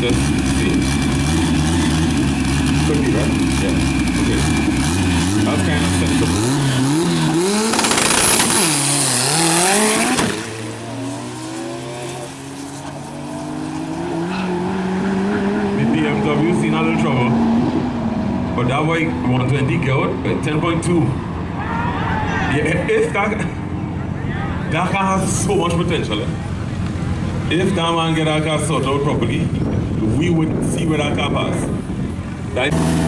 just see. Could be, right? Yeah. Okay. That's kind of sensible. The BMW seen a little trouble. But that way 120 kW, 10.2. Yeah, if that car has so much potential. If that man get that car sorted out properly, we would see where that car pass. Right?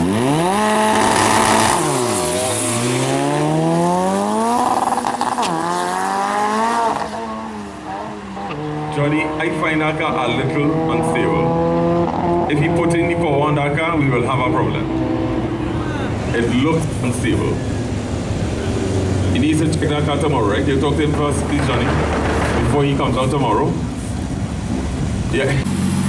Johnny, I find that car a little unstable. If he put in the power on that car, we will have a problem. It looks unstable. He needs to check that car tomorrow, right? You talk to him first, please, Johnny, before he comes out tomorrow. Yeah.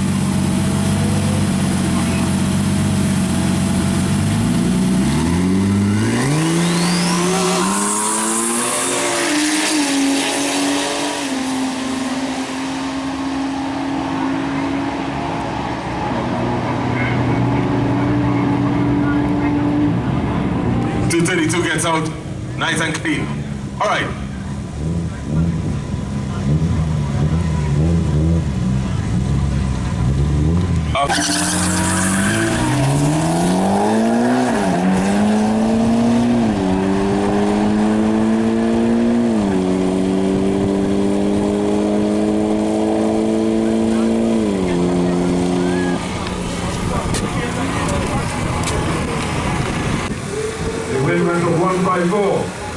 Two gets out nice and clean. All right. The wind went to 154.